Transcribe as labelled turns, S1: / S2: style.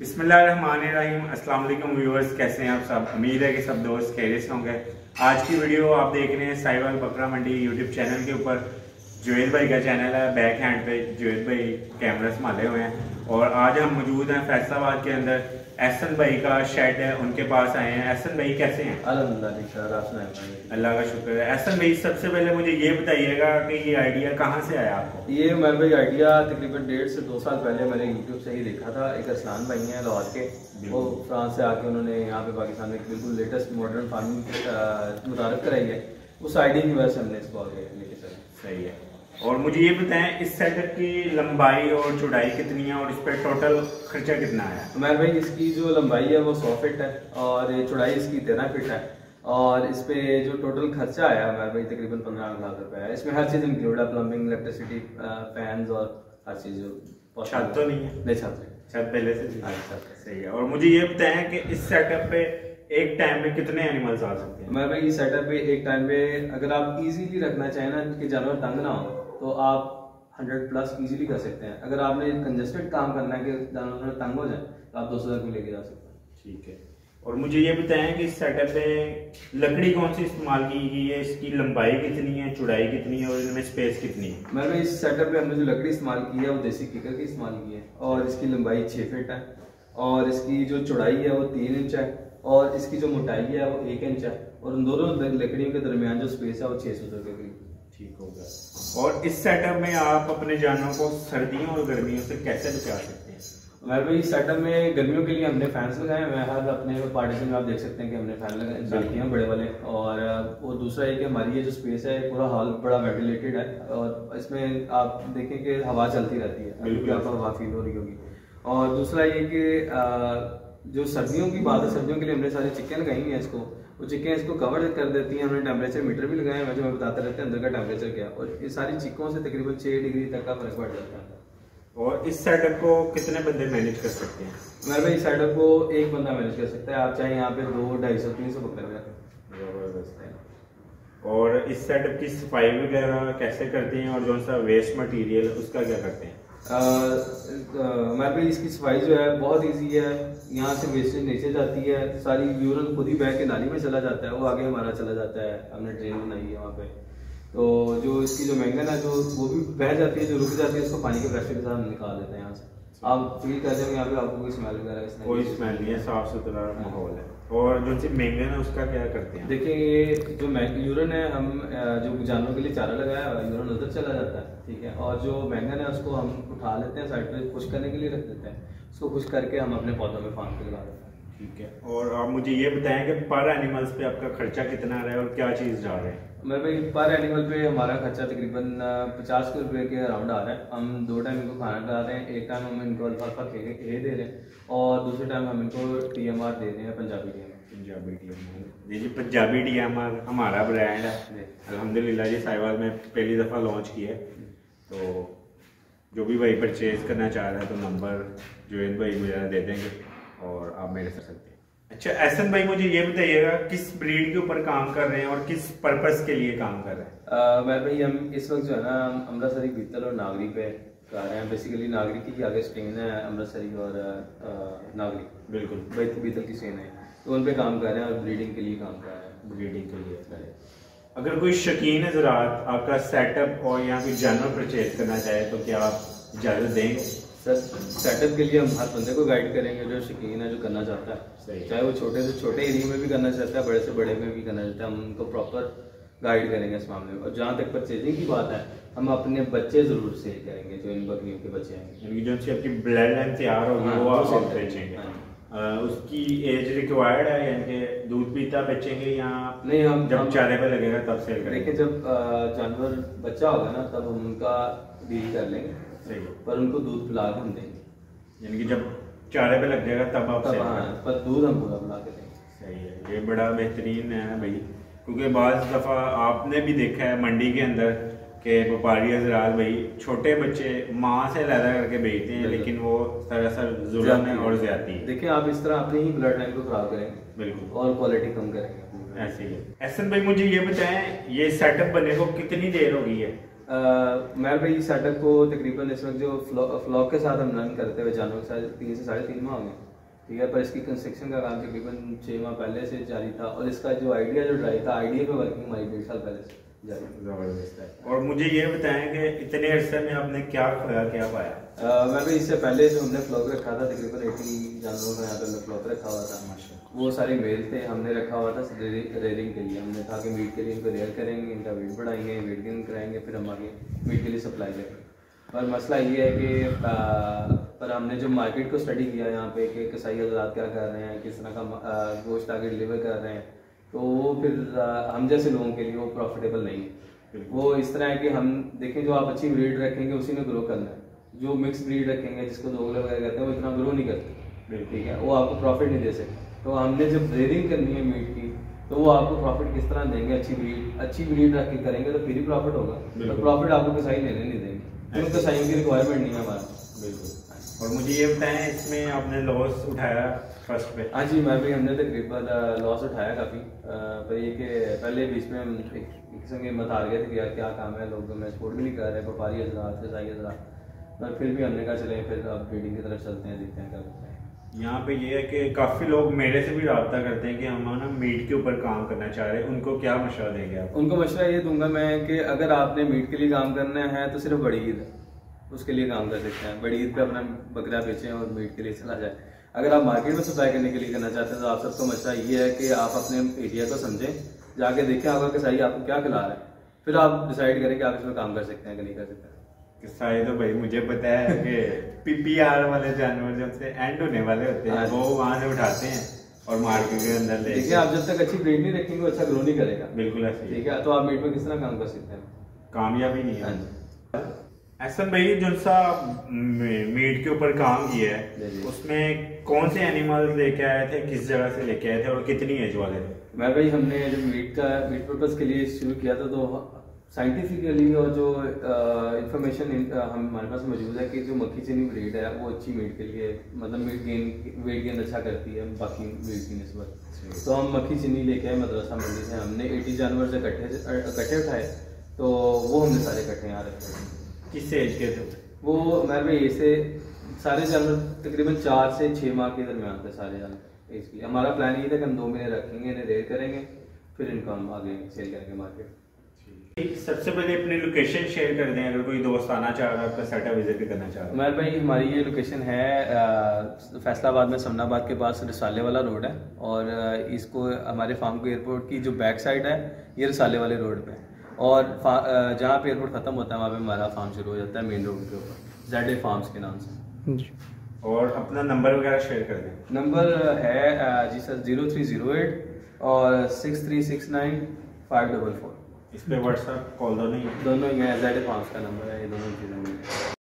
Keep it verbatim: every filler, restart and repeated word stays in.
S1: बिस्मिल्लाहिर्रहमानिर्रहीम। अस्सलाम वालेकुम व्यूअर्स, कैसे हैं आप सब। उम्मीद है कि सब दोस्त खैरियत से होंगे। आज की वीडियो आप देख रहे हैं साहिवाल बकरा मंडी यूट्यूब चैनल के ऊपर। जुवेद भाई का चैनल है, बैक हैंड पे जुवेद भाई कैमरा संभाले हुए हैं और आज हम मौजूद हैं फैसलाबाद के अंदर। एहसन भाई का शेड है, उनके पास आए हैं। एहसन भाई कैसे हैं?
S2: अल्हम्दुलिल्लाह,
S1: अल्लाह का शुक्र है। एहसन भाई सबसे पहले मुझे ये बताइएगा कि ये आइडिया कहाँ से आया आपको?
S2: ये मेरे भाई आइडिया तकरीबन डेढ़ से दो साल पहले मैंने यूट्यूब से ही देखा था। एक असलान भाई हैं लाहौर के, वो फ्रांस से आके उन्होंने यहाँ पे पाकिस्तान में बिल्कुल लेटेस्ट मॉडर्न फार्मिंग मुतारफ कराई है। उस आइडिया की वजह से हमने इसको आगे लेके चले।
S1: सही है। और मुझे ये बताएं इस सेटअप की लंबाई और चौड़ाई कितनी है और इस पर टोटल खर्चा कितना आया?
S2: मेरे भाई इसकी जो लंबाई है वो सौ फीट है और चौड़ाई इसकी तेरह फीट है और इस पे जो टोटल खर्चा आया है मेरे भाई तकरीबन पंद्रह लाख रुपए है। इसमें हर चीज़ इंक्लूड है, प्लम्बिंग, इलेक्ट्रिसिटी, फैंस और हर चीज़।
S1: छत तो नहीं है?
S2: नहीं, छत नहीं,
S1: छत पहले से
S2: हाँ, छत।
S1: सही है। और मुझे ये बताएं कि इस सेटअप पे एक टाइम में कितने एनिमल्स आ सकते हैं?
S2: मैं भाई इस सेटअप पे एक टाइम पे अगर आप इजीली रखना चाहें ना कि जानवर तंग ना हो तो आप हंड्रेड प्लस इजीली कर सकते हैं। अगर आपने कंजेस्टेड काम करना है कि जानवर तंग हो जाए तो आप दो सौ तक भी लेके जा सकते हैं।
S1: ठीक है। और मुझे ये बताएं कि इस सेटअप में लकड़ी कौन सी इस्तेमाल की गई है, इसकी लंबाई कितनी है, चौड़ाई कितनी है और इनमें स्पेस कितनी है?
S2: मैं भाई इस सेटअप पे हमने जो लकड़ी इस्तेमाल की है वो देसी कीकर की इस्तेमाल की है और इसकी लंबाई छः फीट है और इसकी जो चौड़ाई है वो तीन इंच है और इसकी जो मोटाई है वो एक इंच है और उन दोनों लकड़ियों के दरमियान जो स्पेस है वो छः सौ के करीब।
S1: ठीक होगा। और इस सेटअप में आप अपने जानवरों को सर्दियों और गर्मियों से कैसे बचा सकते हैं?
S2: हमारे भाई सेटअप में गर्मियों के लिए हमने फैंस लगाए हुए हैं। हर अपने पार्टीशन में आप देख सकते हैं कि हमने फैन लगाए इंस्टॉल किए हैं बड़े वाले। और वो दूसरा है कि हमारी ये जो स्पेस है पूरा हॉल बड़ा वेंटिलेटेड है और इसमें आप देखें कि हवा चलती रहती है, बिल्कुल आपको हवा फील हो रही होगी। और दूसरा ये कि जो सर्दियों की बात है, सर्दियों के लिए हमने सारी चिक्कें लगाई हैं इसको, वो चिक्कें इसको कवर कर देती हैं। हमने टेम्परेचर मीटर भी लगाए हैं जो हमें बताते रहते हैं अंदर का टेम्परेचर क्या, और ये सारी चिक्कों से तकरीबन छः डिग्री तक का फर्क पड़ जाता है।
S1: और इस सेटअप को कितने बंदे मैनेज कर सकते हैं?
S2: मेरे भाई इस सेटअप को एक बंदा मैनेज कर सकता है। आप चाहे यहाँ पे दो ढाई सौ तीन सौ बकरे में
S1: जबरदस्त है। और इस सेटअप की सफाई वगैरह कैसे करते हैं और जो सा वेस्ट मटेरियल उसका क्या करते हैं?
S2: हमारे भाई इसकी सफाई जो है बहुत इजी है। यहाँ से वेस्टेज नीचे जाती है, सारी यूरिन खुद ही बह के नाली में चला जाता है, वो आगे हमारा चला जाता है। हमने ड्रेन बनाई है वहाँ पे, तो जो इसकी जो मैंगन है जो वो भी बह जाती है, जो रुक जाती है उसको पानी के प्रेशर के साथ हम निकाल देते हैं यहाँ से। आप फील करते हैं यहाँ पे आपको कोई स्मेल वगैरह
S1: कोई स्मेल नहीं है, साफ सुथरा माहौल है। और जो सी मैंगन है उसका क्या करते हैं?
S2: देखिए ये जो यूरिन है, हम जो जानवरों के लिए चारा लगाया है यूरिन उधर चला जाता है, ठीक है। और जो मैंगन है उसको हम उठा लेते हैं, साइड पे खुश करने के लिए रख देते हैं, उसको खुश करके हम अपने पौधों में फार्म पे लगा देते हैं।
S1: ठीक है। और आप मुझे ये बताएं कि पर एनिमल्स पे आपका खर्चा कितना आ रहा है और क्या चीज़ जा रहा है?
S2: मेरे भाई पर एनिमल पे हमारा खर्चा तकरीबन पचास रुपये के अराउंड आ रहा है। हम दो टाइम इनको खाना खिला रहे हैं, एक टाइम हम इनको अल्फा खे दे रहे हैं और दूसरे टाइम हम इनको टी एम आर दे रहे हैं, Punjabi T M R.
S1: Punjabi T M R जी जी पंजाबी टी एम आर हमारा ब्रांड है अल्हम्दुलिल्लाह जी, साहिवाल में पहली दफ़ा लॉन्च किया है। तो जो भी भाई परचेज करना चाह रहा है तो नंबर जुवेद भाई वगैरह दे देंगे और आप मेरे से सकते हैं। अच्छा एहसन भाई मुझे ये बताइएगा किस ब्रीड के ऊपर काम कर रहे हैं और किस पर्पस के लिए काम कर रहे हैं?
S2: मैं भाई हम इस वक्त जो है ना अमृतसरी, बीतल और नागरी पे कर रहे हैं। बेसिकली नागरी की आगे स्ट्रेन है, अमृतसरी और नागरी बिल्कुल बीतल की स्ट्रेन है, तो उन पे काम कर रहे हैं और ब्रीडिंग के लिए काम कर रहे हैं।
S1: ब्रीडिंग के लिए अगर कोई शौकीन है ज़रात आपका सेटअप और यहाँ कोई जानवर परचेज करना चाहे तो क्या आप इजाज़त देंगे?
S2: सर सेटअप के लिए हम हर बंदे को गाइड करेंगे जो शौकीन है, जो करना चाहता है, चाहे वो छोटे से छोटे एरिया में भी करना चाहता है, बड़े से बड़े में भी करना चाहता है, हम उनको प्रॉपर गाइड करेंगे इस मामले में। और जहाँ तक परचेजिंग की बात है, हम अपने बच्चे जरूर सेल करेंगे जो इन बकरियों के बच्चे हैं,
S1: जो सी आपकी ब्लड लाइन तैयार होगी वो आप बेचेंगे। उसकी एज रिक्वायर्ड है यानी कि दूध पीता बेचेंगे या
S2: नहीं? हम
S1: जब चारे पे लगेगा तब सेल करेंगे।
S2: देखिए जब जानवर बच्चा होगा ना तब हम उनका डील कर लेंगे, सही, पर उनको दूध पिला के हम देंगे,
S1: यानी कि जब चारे पे लग जाएगा तब आप
S2: तब हाँ, पर दूध हम पूरा पिला के देंगे।
S1: सही है, ये बड़ा बेहतरीन है भाई, क्योंकि बाज़ दफ़ा आपने भी देखा है मंडी के अंदर कि व्यापारी हजरात भाई छोटे बच्चे माँ से लैदा करके बेचते हैं, लेकिन वो सरासर जुल्म है और ज्यादती है।
S2: देखिए आप इस तरह अपनी ही ब्लड लाइन को खराब करेंगे,
S1: बिल्कुल, और
S2: क्वालिटी कम करेंगे।
S1: ऐसे ही है। एहसन भाई मुझे ये बताएं ये सेटअप बनने को कितनी देर हो गई है?
S2: मैं भाई सेटअप को तकरीबन इस वक्त जो फ्लॉक के साथ हम रन करते हुए जानवर के साथ तीन से साढ़े तीन माह हो गए। ठीक है, पर इसकी कंस्ट्रक्शन का काम तकरीबन छः माह पहले से जारी था और इसका जो आइडिया जो ड्राइव था, आइडिया पे वर्किंग हमारी डेढ़ साल पहले से जारी थी।
S1: ज़बरदस्त है। और मुझे ये बताएं कि इतने अरसे में आपने क्या खोया, क्या पाया?
S2: Uh, मैं भी इससे पहले जो हमने फ्लॉक रखा था तकरीबन अस्सी जानवरों का यहाँ पे हमने फ्लॉक रखा हुआ था, वो सारे मेल थे, हमने रखा हुआ था रेयरिंग के लिए। हमने कहा कि मीट के लिए इनको रेयर करेंगे, इनका वेट बढ़ाएंगे, वेट गेन कराएंगे, फिर हम आगे मीट के लिए सप्लाई करेंगे। पर मसला ये है कि आ, पर हमने जो मार्केट को स्टडी किया यहाँ पे कि कसाई हज़रात क्या कर रहे हैं, किस तरह का गोश्त आगे डिलीवर कर रहे हैं, तो वो फिर आ, हम जैसे लोगों के लिए वो प्रॉफिटेबल नहीं है। वो इस तरह है कि हम देखें जो आप अच्छी ब्रीड रखेंगे उसी में ग्रो करना है, जो मिक्स ब्रीड रखेंगे जिसको दोगला वगैरह कहते हैं वो इतना ग्रो नहीं करते, ठीक है, वो आपको प्रॉफिट नहीं दे सकते। तो हमने जब रेयरिंग करनी है मीट की तो वो आपको प्रॉफिट किस तरह देंगे, अच्छी ब्रीड अच्छी ब्रीड रख के करेंगे तो फिर ही प्रॉफिट होगा, तो प्रॉफिट आपको कसाई लेने नहीं देंगे क्योंकि कसाइयों की रिक्वायरमेंट नहीं है हमारा।
S1: बिल्कुल। और मुझे ये बताएं इसमें आपने लॉस उठाया फर्स्ट पे?
S2: हाँ जी, मैं भी हमने तकरीबन लॉस उठाया काफ़ी, पर ये कि पहले बीच में हम एक किस्म की हिम्मत हार गए थे कि यार क्या काम है, लोग में सपोर्ट भी नहीं कर रहे, व्यापारी हजरात कसाई हजरात, पर फिर भी हमने कहा चले फिर अब ब्रीडिंग की तरफ चलते हैं, देखते हैं क्या करते हैं।
S1: यहाँ पे ये है कि काफ़ी लोग मेरे से भी रब्ता करते हैं कि हम ना मीट के ऊपर काम करना चाह रहे हैं, उनको क्या मशवरा देंगे आप?
S2: उनको मशवरा ये दूंगा मैं कि अगर आपने मीट के लिए काम करना है तो सिर्फ बड़ी ईद उसके लिए काम कर सकते हैं, बड़ी ईद पे अपना बकरा बेचें और मीट के लिए चला जाए। अगर आप मार्केट में सप्लाई करने के लिए करना चाहते हैं तो आप सबको मशवरा ये है कि आप अपने एरिया को समझें, जाके देखें आपका कसाई आपको क्या खिला रहा है, फिर आप डिसाइड करें कि आप इसमें काम कर सकते हैं कि नहीं कर सकते।
S1: कसाई तो भाई मुझे पता है कि पीपीआर वाले जानवर जब से एंड होने वाले होते हैं वो वहाँ से उठाते हैं और मार्केट के अंदर ले।
S2: देखिए आप जब तक अच्छी ब्रीड नहीं रखेंगे वो अच्छा ग्रो नहीं करेगा।
S1: बिल्कुल ऐसे,
S2: ठीक है, तो आप मीट में किस तरह काम कर सकते हैं,
S1: कामयाबी नहीं है। एहसन भाई जो सा मीट के ऊपर काम किया है उसमें कौन से एनिमल्स लेके आए थे, किस जगह से लेके आए थे और कितनी एज वाले थे?
S2: मैं भाई हमने जब मीट का मीट पर्पज के लिए शुरू किया था तो साइंटिफिकली और जो इंफॉर्मेशन हम हमारे पास मौजूद है कि जो मक्खी चीनी ब्रीड है वो अच्छी मीट के लिए मतलब मीट गेन वेट गेन अच्छा करती है बाकी ब्रीड की निस्बत। तो हम मक्खी चीनी लेके आए मदरसा मंडी से, हमने अस्सी जानवर से इकट्ठे इकट्ठे उठाए, तो वो हमने सारे इकट्ठे यहाँ रखे।
S1: किस एज के थे
S2: वो? मैं भाई ऐसे सारे जानवर तकरीबन चार से छः माह के दरमियान थे सारे जानवर एज के लिए। हमारा प्लान ये था कि हम दो महीने रखेंगे, इन्हें रेयर करेंगे, फिर इनको हम आगे सेल करेंगे मार्केट।
S1: सबसे पहले अपनी लोकेशन शेयर कर दें अगर कोई दोस्त आना चाह रहा है, आपका सेटअप विजिट करना चाह रहा है।
S2: उमर भाई हमारी ये लोकेशन है फैसलाबाद में, समनाबाद के पास रिसाले वाला रोड है, और इसको हमारे फार्म को एयरपोर्ट की जो बैक साइड है ये रिसाले वाले रोड पे, और जहाँ पे एयरपोर्ट ख़त्म होता है वहाँ पे हमारा फार्म शुरू हो जाता है मेन रोड के ऊपर, जेड ए फार्म्स के नाम से।
S1: और अपना नंबर वगैरह शेयर कर दें।
S2: नंबर है जी sir zero three zero eight और six three six nine five double four.
S1: इस पे व्हाट्सएप कॉल दोनों ही
S2: दोनों ही है, जेड ए फार्म्स का नंबर है, ये दोनों चीज़ें।